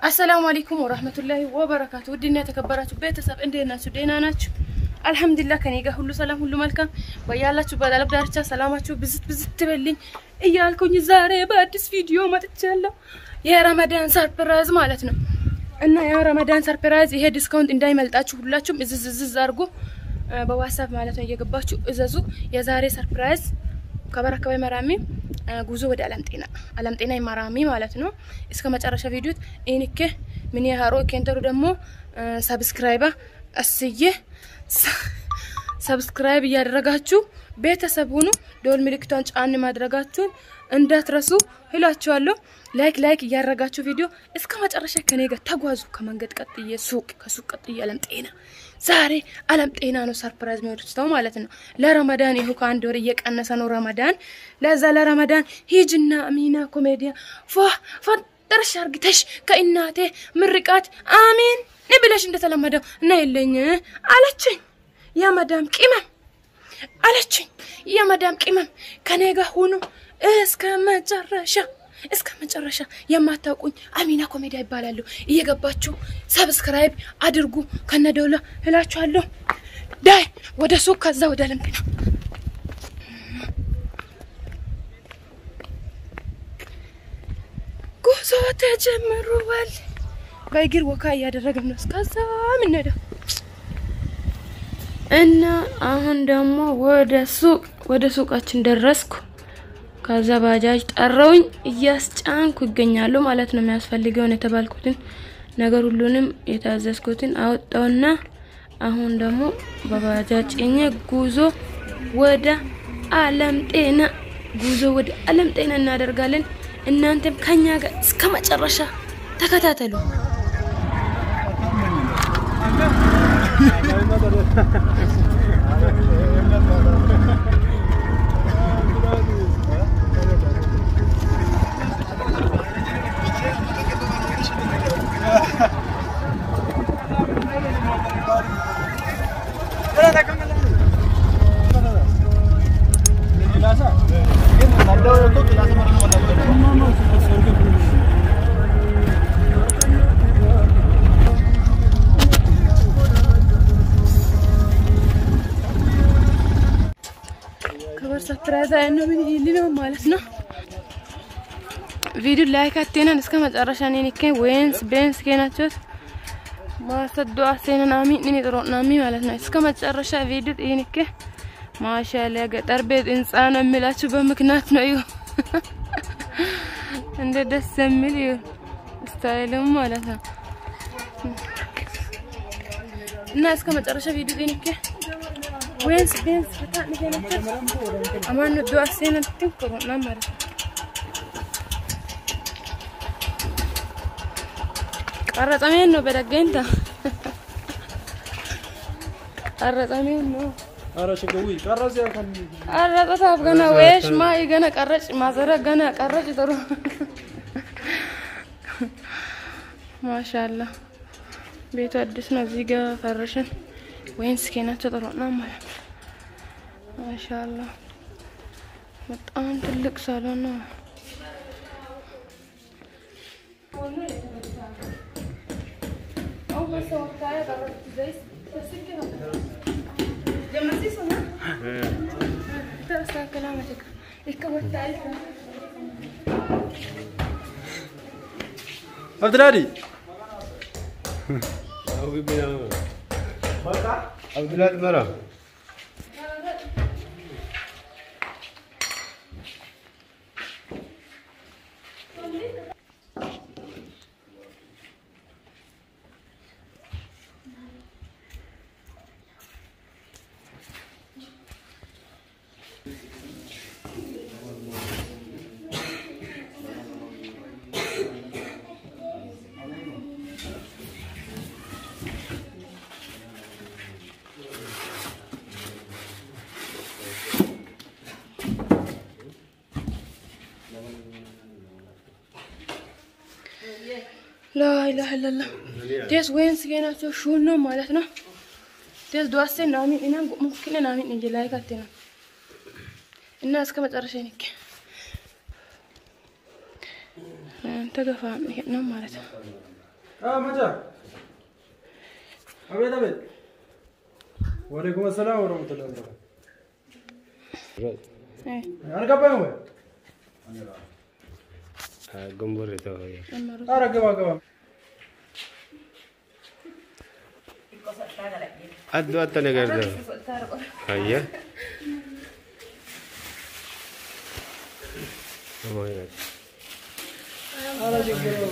السلام عليكم ورحمة الله وبركاته. ودينا تكبرات بيتسب اندينا سدينا ناتش الحمد لله كنيجا كله سلام كله ملكم ويالا شو بدل بدارتش سلاماتشو بزت تبلين إيالكوني زاري بادس فيديو ما تتشالا يا رمضان سربرايز مالتنا إن يا رمضان سربرايز هي ديسكاونت إن دايما لتأشوا كلاتشم إزز زارجو بواساب مالتنا يجباتشو إزازو يا زاري سربرايز كبرك كوي مرامي جوزو ودي علمتينا مرامي مالتنا إسكا ما تعرف فيديو إنك من يهارو كنترو دمو سبسكرايبا السيه سبسكرايب يادرغاچو ቤተሰቡኑ ዶል ምልክቷን ጫን ማድረጋችሁን እንዳትረሱ እላችኋለሁ። ላይክ ያደረጋችሁ ቪዲዮ እስከ መጨረሻ ከኔ ጋር ተጓዙ። ከመንገድ ቀጥዬ ከሱቅ ቀጥዬ ዓለም ዛሬ ዓለም ጤና ነው ሰርፕራይዝ የሚወርስተው ማለት ነው። ለረመዳን ይሁ ከአንድ ወር እየቀነሰ ነው ረመዳን። ለዛ ለረመዳን ሂጅና አሚና ኮሜዲያ ፈጥርሽ አርግተሽ ከእናቴ ምርቃት አሚን ብለሽ እንደተለመደው ነይልኝ አለችኝ። يا مدام قمم علشين يا مدام قمم كنيغا هونو اسكا مجرشا يما تاقوني امينا كوميديا يبالالو እየገባችሁ سبسكرايب አድርጉ ከነዶላ እላችኋለሁ። ዳይ ወደ ሱቅ ከዛ ወደ ለምፒና ጉዞ ተጀምሯል። በእግር ወካ ያደረገን ነው እስከዛ ምን ነው እና አሁን ደግሞ ወደ ሱቃችን ደረስኩ። ከዛ ባጃጅ ጠራውኝ እያስጫንኩ ይገኛሉ ማለት ነው። የሚያስፈልገው የተባልኩትን ነገር ሁሉንም የታዘዝኩትን አወጣውና አሁን ደግሞ በባጃጅ ጉዞ ወደ ዓለም ጤና እናደርጋለን። እናንተም ከኛ ጋር እስከ መጨረሻ ተከታተሉ። سبسكرايب انه من يلينو مالتنا فيديو لايك اتينا اسكا مጨረሻ ነኝከ ወይንስ ቤንስ ከናቾት ማሰዶ አሰና ናሚ ምን ይጥሮናሚ ማለት ነው። እስከ መጨረሻ ቪዲዮ ይንከ ማሻአላ ገጠር ቤት እንጻ ነው የሚላችሁ በምክንያት ነው። እንደ ደስ የሚል ስታይልም ማለት ነው። እና እስከ መጨረሻ ቪዲዮ ይንከ وينس بينس فتاة مثلا أمان الدعاء سينا تنكروا نمر قررت أمينه بدقينتا قررت أمينه أرش قوي قرز يا خن قررت أصاب جنا ويش ما يجنا قرش ما زرق جنا قرش ترو ما شاء الله بيتو أدسنا زيجا فرشن وين سكينات تطلعنا ما شاء الله مطعم تلك صالونا أو بس وقتها قررت زي تسكينة جمعتي سنة ترى كلامك الكوت تعرف عبد الهادي أبو بينا عبد الهادي مرة لا إله إلا الله. تيس وين سكينة شو نو مالتنا. تيس دواسين نامين إنا ممكن نامين نجي لايك أتينا. الناس كم ترشينك. تقف نو مالتنا. مجا أبيت أبيت وعليكم السلام ورحمة الله وبركاته أنا كبايم وين قنبوري تو أنا كبا أدو أتني قردو هيا أنا جيكو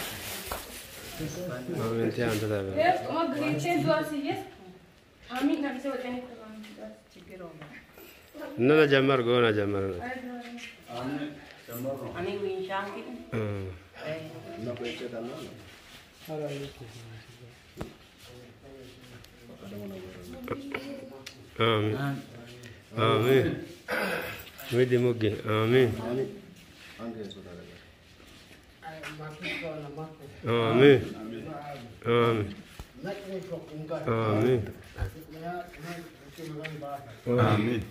ما أنت أنت تابع كيف ما بغيتين دواسية آمين نعم سوى تاني ننا جمر قونا جمر أنا وين شاكي آمين آمين ميدي موجي آمين آمين آمين آمين آمين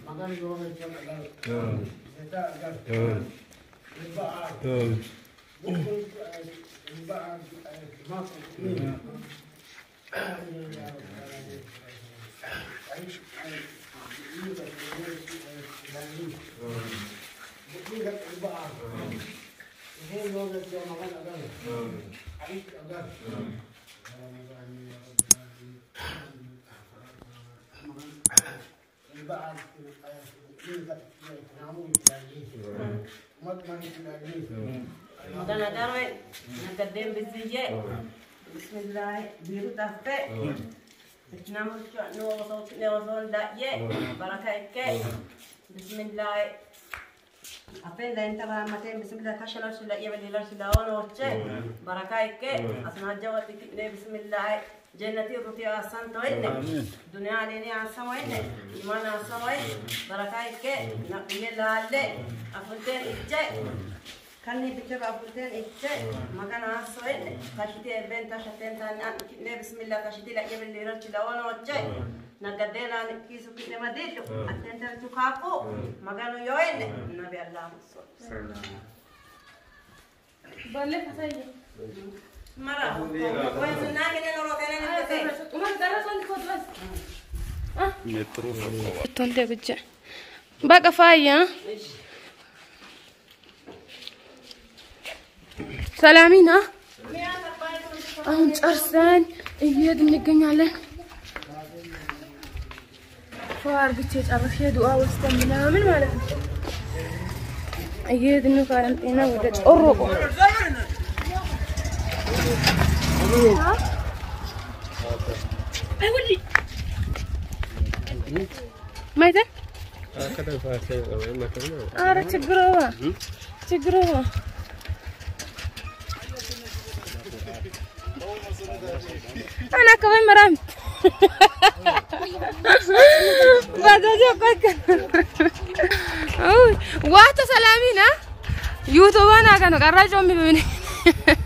مدنا داوي نقدم بالزنجة بسم الله بيرو تفه نعمل شو نوصل داية بركة كي بسم الله أفين ده أنت بقى متين بسم الله كشلا سلا يبلي لا سلا ونوتشة بركة كي أسمع جوات كتير بسم الله جنتي روتي أحسن توين دنيا عليني أحسن وين إيمان أحسن وين بركة كي نقيل لالله أفنتين إجا كاني بكتب أفنتين إجا مكان أحسن وين كشتي بنت شتين تاني بسم الله كشتي لا يبلي لا سلا ونوتشة نقدنا كيسو كده مديتو أتنتر تكاكو مكانو يوين النبي الله صلى بالله فسايا مرة وين سناك إنه روتين نبتة وما درس عندك بس مترو تونت بجا بقى فايا سلامينا አሁን ጨርሰን እየሄድን እንገኛለን። ፈርግቼ ጨርሼ ዱአ ወስተን ምናምን ማለት ነው። እየሄድን ነው ካረንጤና ወደ ጮሮቆ አይወሊ ማይተን ኧረ ችግረዋ أنا كمان مرام بدأت أفكر واحد سلامينا يوتيوب أنا كانوا قرروا جنبي